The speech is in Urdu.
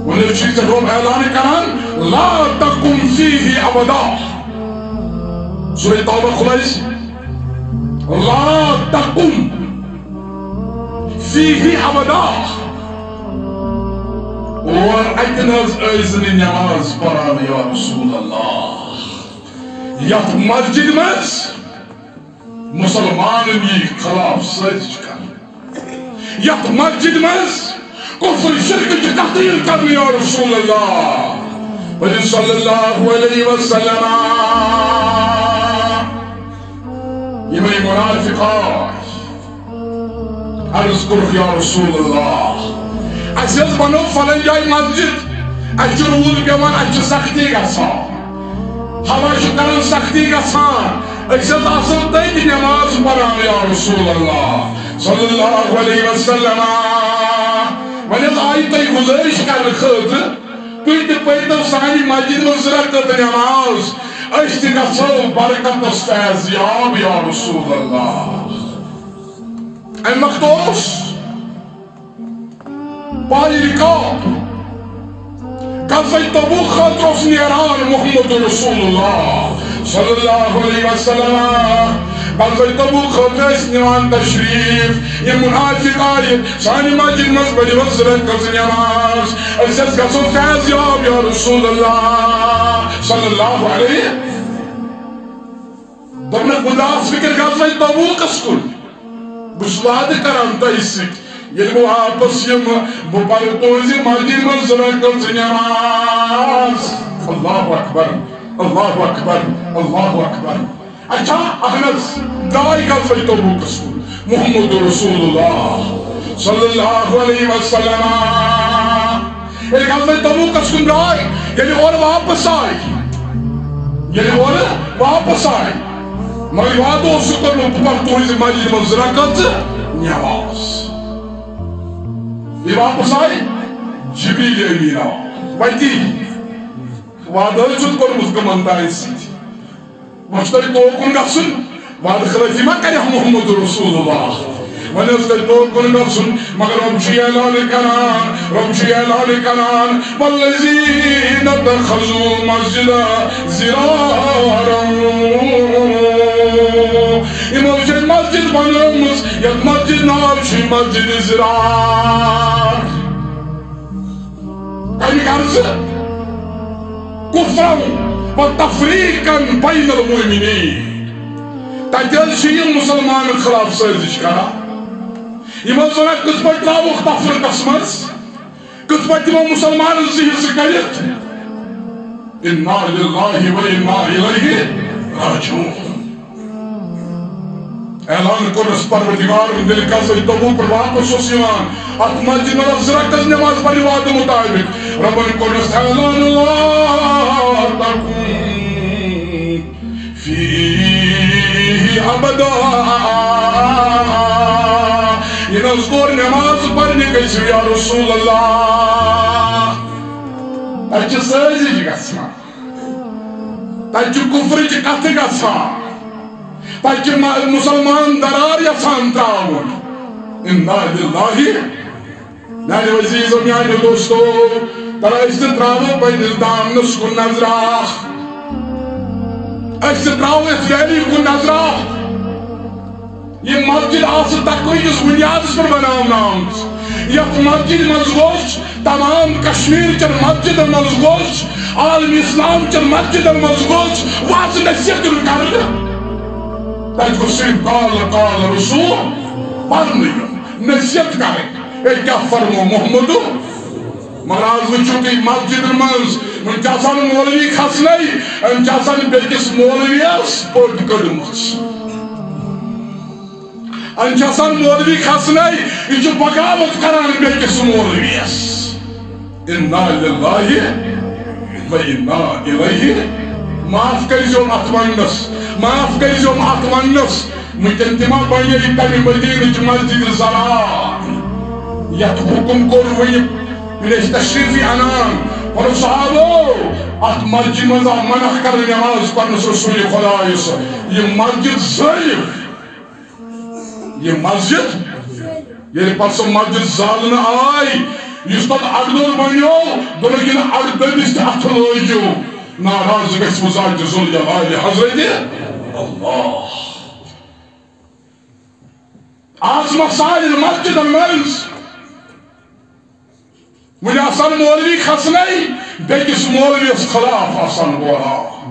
ونہ چیز روم اعلان کران لا تقم فیہ ابدا سورہ توبہ کھلائیس لا تقم فیہ ابدا اور اتناز ایزنی نماز پران یا رسول اللہ یت مسجد مز مسلمان یہ خلاف سازش کر یت مسجد مز کفر شرک کی تحقیر کرنے یا رسول اللہ وجہ صلی اللہ علیہ وسلم یہ میں منافقات عرض کرو یا رسول اللہ اسیز بنو فلن جائی مسجد اچھ رول پیوان اچھ سختی گسان ہوا کران سختی گسان اسیز آسان تیتی نماز پران یا رسول اللہ صلی اللہ علیہ وسلم ونیز آئی تی گزارش کرنے خاطر تُہۍ تہِ پٔرۍتو سانہِ مسجد منٛز رکعت نماز أسۍ تہِ گژھو برکتس فیضیاب یا رسول اللہ امہِ وقتہٕ اوس پایہِ رِکاب غزوہ تبوک خٲطرٕ اوس نیران محمد رسول اللہ صلی اللہ علیہ وسلم غزوہ تبوک خٲطرٕ ٲسۍ نِوان تشریف یہ منافق آیہِ سانہِ مسجد منٛز پٔرِو رکعت نماز أسۍ حظ گژھو فیضیاب یا رسول اللہ صلی اللہ علیہ دوٚپنکھ بہٕ داس فکر غزوہ تبوکس کُن بہٕ چھُس وعدٕ کران تۄہہِ سۭتۍ ییٚلہِ بہٕ واپس یِمہٕ بہٕ پرٕ تُہنٛزِ مسجد منٛز رکعت نماز اللہ اکبر اللہ اکبر اللہ اکبر اچھا اہنس دائی غزوہ تبوکس کُن محمد رسول اللہ صلی اللہ علیہ وسلم ییٚلہِ غزوہ تبوکس کُن دائی ییٚلہِ اورٕ واپس آئی ییٚلہِ اورٕ واپس آئی مگر وعدٕ اوسُکھ کوٚرمُت بہٕ پرٕ تُہنٛزِ مسجد منٛز رکعت نماز یہ واپس آئی جبریل امین آو ویتی وعدہ چھُن کوٚرمُت کٕمن تانۍ سۭتۍ وۄنۍ چھُ تۄہہِ توکُن گژھُن وعدٕ خلٲفی ما کرِ محمد رسول اللہ وۄنۍ اوس تۄہہِ توکُن گژھُن مگر رۄب چھُ اعلان کران والذین اتخذوا مسجد ضرارا یِمو چھِ مسجد بنٲومٕژ یتھ مسجد ناو چھُ مسجد ضرار کَمہِ غرضہٕ کُفرن و تفریقن بین المؤمنین تتہِ حظ چھِ یِم مسلمانن خلاف سٲزش کران یِم حظ ونان کِتھ پٲٹھۍ ترٛاووکھ تفریقس منٛز کِتھ پٲٹھۍ دِمو مسلمانن زٕ حصہٕ کٔرِتھ انا للہ و انا الیہ راجعون اعلان کوٚرنس پروردگارن ییٚلہِ غزوہ تبوک پٮ۪ٹھ واپس اوس یِوان اتھ مسجد منٛز رکعت نماز پرِ وعدٕ مطابق ربن کوٚرنس اعلان لا تقم فیہ ابدا یہ نظ کوٚر نماز پرنہِ گٔژھِو یا رسول اللہ تتہِ چھِ سٲزش گژھان تتہِ چھِ کُفرٕچ کتھٕ گژھان تاکہ مسلمان درار یژھان تراؤن انا للہ میانہِ عزیزو میانہِ دوستو أسۍ تہِ تراوو پننِس دامنس کُن نظرا أسۍ تہِ تراوو یتھ ویلی کُن نظرا یہ مسجد آسہٕ تقویٖدس بُنیادس پٮ۪ٹھ بناونہٕ آمٕژ یتھ مسجد منٛز گوٚژھ تمام کشمیٖر چٮ۪ن مسجدن منٛز گوٚژھ عالم اسلام چٮ۪ن مسجدن منٛز گوٚژھ واژٕ نصیحت یُن کرنہٕ تَتہِ گوٚژھ صرف قال رسول پرنہٕ یُن نصیحت کرٕنۍ اے کیٛاہ فرمو محمد مگر آز وٕچھِو تُہۍ مسجدن منٛز وۄنۍ چھِ آسان مولوی کھسنَے أمۍ چھِ آسان بیٚکِس مولوِیَس پٔٹ کٔڑمٕژ أمۍ چھِ آسان مولوی کھسنَے یہِ چھُ بغاوت کران بیٚکِس مولوِیَس انا للہ و انا الیہ معاف کٔرۍزیوم اتھ وننس معاف کٔرۍزیوم اتھ وننس وٕنکٮ۪ن تہِ ما بنے تمہِ مدیٖنٕچ مسجد ضرار یتھ حکم کوٚر وۄنۍ ییٚلہِ أسۍ تشریٖفی انان پنُن صحابو اتھ مسجد منٛز آو منع کرنہٕ نماز پرنس رسول خۄدایس یہِ مسجد زٲلِو یہ مسجد ییٚلہِ پتہٕ سۄ مسجد زالنہٕ آے اس تک اردور بنیو دلکن ارددس اتھ لوجو ناراض گھس مزاج ذوالجلال حضرت اللہ آج مسائل المسجد المنز مجھے آسان مولوی کھسنے بیکس مولوی اس خلاف آسان بولا